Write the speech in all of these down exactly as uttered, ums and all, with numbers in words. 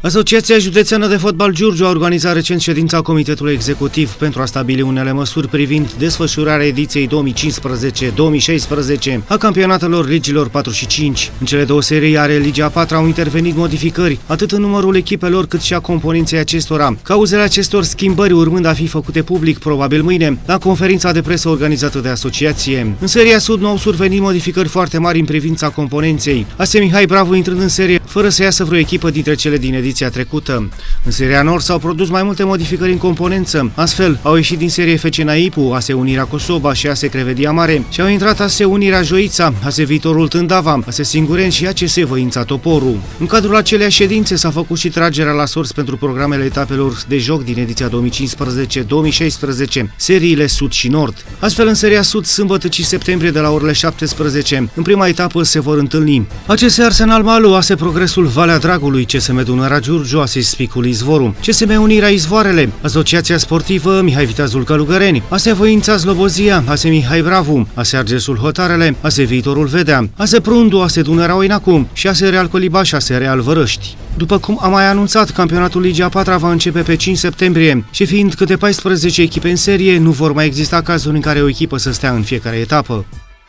Asociația Județeană de Fotbal Giurgiu a organizat recent ședința Comitetului Executiv pentru a stabili unele măsuri privind desfășurarea ediției două mii cincisprezece două mii șaisprezece a campionatelor ligilor patru și cinci. În cele două serii ale Ligii a patra au intervenit modificări, atât în numărul echipelor cât și a componenței acestora. Cauzele acestor schimbări urmând a fi făcute public probabil mâine, la conferința de presă organizată de asociație. În seria Sud nu au survenit modificări foarte mari în privința componenței, A S Mihai Bravu intrând în serie fără să iasă vreo echipă dintre cele din ediția trecută. În seria Nord s-au produs mai multe modificări în componență. Astfel, au ieșit din serie F C Naipu, A S Unirea Cosoba și A S Crevedia Mare și au intrat A S Unirea Joița, A S Viitorul Tândava, A S Singureni și A C S Văința Toporu. În cadrul acelei ședințe s-a făcut și tragerea la sorți pentru programele etapelor de joc din ediția două mii cincisprezece două mii șaisprezece, seriile Sud și Nord. Astfel, în seria Sud, sâmbătă cinci septembrie de la orele șaptesprezece, în prima etapă se vor întâlni A C S Arsenal Malu, A S Progresul Valea Dragului, C S M Dunărea Giurgiu, A S Spicul Izvoru, C S M Unirea Izvoarele, Asociația Sportivă Mihai Viteazul Călugăreni, A S Văința Slobozia, A S Mihai Bravu, A S Argesul Hotarele, A S Viitorul Vedea, A S Prundu, A S Dunărea Oinacu și A S Real Coliba și A S Real Vărăști. După cum am mai anunțat, campionatul Ligii a patra va începe pe cinci septembrie și fiind câte paisprezece echipe în serie, nu vor mai exista cazuri în care o echipă să stea în fiecare etapă.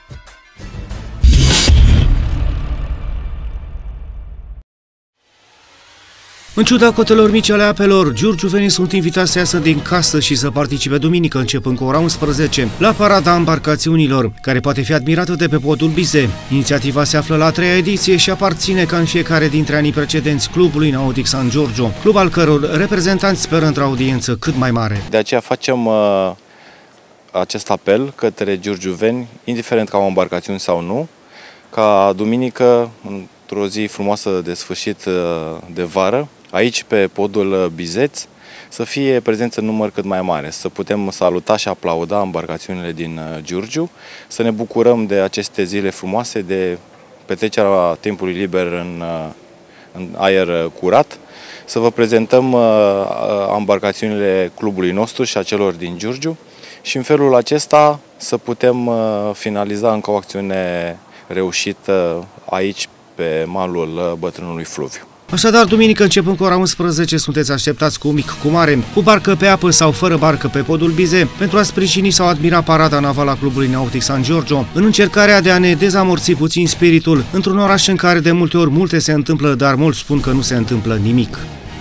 În ciuda cotelor mici ale apelor, giurgiuvenii sunt invitați să iasă din casă și să participe duminică, începând cu ora unsprezece, la parada embarcațiunilor, care poate fi admirată de pe podul Bize. Inițiativa se află la a treia ediție și aparține, ca în fiecare dintre anii precedenți, clubului Nautic San Giorgio, club al căror reprezentanți speră într-o audiență cât mai mare. De aceea facem uh, acest apel către giurgiuveni, indiferent că au embarcațiuni sau nu, ca duminică, într-o zi frumoasă de sfârșit uh, de vară, aici, pe podul Bizeț, să fie prezență în număr cât mai mare, să putem saluta și aplauda embarcațiunile din Giurgiu, să ne bucurăm de aceste zile frumoase, de petrecerea timpului liber în, în aer curat, să vă prezentăm embarcațiunile clubului nostru și a celor din Giurgiu și în felul acesta să putem finaliza încă o acțiune reușită aici, pe malul bătrânului fluviu. Așadar, duminică, începând cu ora unsprezece, sunteți așteptați cu mic, cu mare, cu barcă pe apă sau fără barcă pe podul Bize, pentru a sprijini sau admira parada navală a clubului Nautic San Giorgio, în încercarea de a ne dezamorți puțin spiritul într-un oraș în care de multe ori multe se întâmplă, dar mulți spun că nu se întâmplă nimic.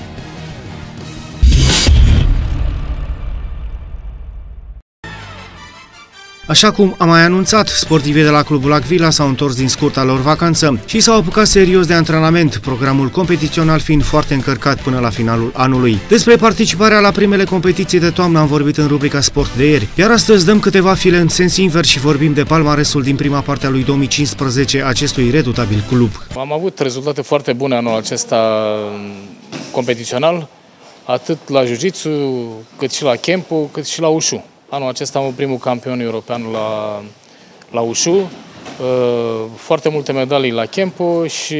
Așa cum am mai anunțat, sportivii de la clubul Acvila s-au întors din scurta lor vacanță și s-au apucat serios de antrenament, programul competițional fiind foarte încărcat până la finalul anului. Despre participarea la primele competiții de toamnă am vorbit în rubrica Sport de ieri, iar astăzi dăm câteva file în sens invers și vorbim de palmaresul din prima parte a lui două mii cincisprezece acestui redutabil club. Am avut rezultate foarte bune anul acesta competițional, atât la jiu-jitsu, cât și la kempo, cât și la Wushu. Anul acesta am primul campion european la, la Wushu, foarte multe medalii la kempo și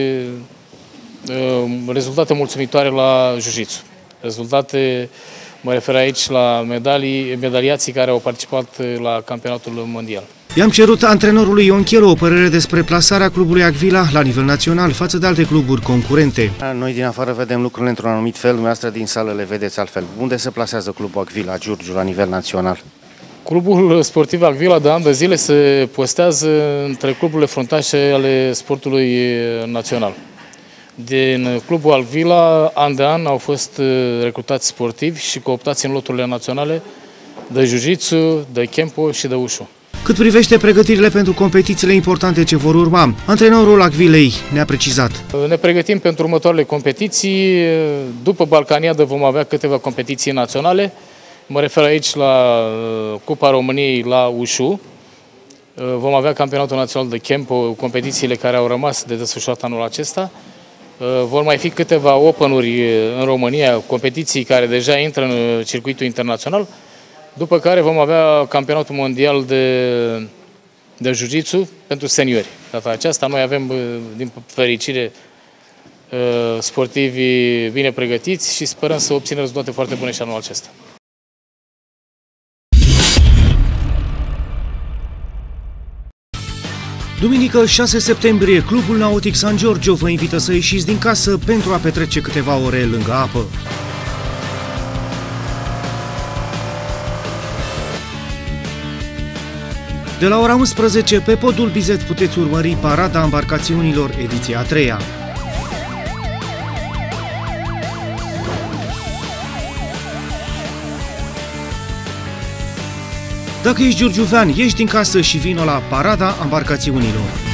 rezultate mulțumitoare la jiu-jitsu. Rezultate, mă refer aici la medalii, medaliații care au participat la campionatul mondial. I-am cerut antrenorului Ion Chelu o părere despre plasarea clubului Acvila la nivel național față de alte cluburi concurente. Noi din afară vedem lucrurile într-un anumit fel, dumneavoastră din sală le vedeți altfel. Unde se plasează clubul Acvila Giurgiu la nivel național? Clubul sportiv Acvila de ani de zile se postează între cluburile fruntașe ale sportului național. Din clubul Acvila, an de an, au fost recrutați sportivi și cooptați în loturile naționale de jiu-jitsu, de kempo și de Wushu. Cât privește pregătirile pentru competițiile importante ce vor urma, antrenorul Acvilei ne-a precizat. Ne pregătim pentru următoarele competiții. După Balcaniadă vom avea câteva competiții naționale. Mă refer aici la Cupa României la Wushu. Vom avea campionatul național de kempo, competițiile care au rămas de desfășurat anul acesta. Vor mai fi câteva open-uri în România, competiții care deja intră în circuitul internațional. După care vom avea campionatul mondial de, de jiu-jitsu pentru seniori. Data aceasta noi avem, din fericire, sportivi bine pregătiți și sperăm să obținem rezultate foarte bune și anul acesta. Duminică șase septembrie, Clubul Nautic San Giorgio vă invită să ieșiți din casă pentru a petrece câteva ore lângă apă. De la ora unsprezece, pe podul Bizet puteți urmări parada embarcațiunilor ediția a treia. Dacă ești giurgiuvean, ieși din casă și vino la parada embarcațiunilor.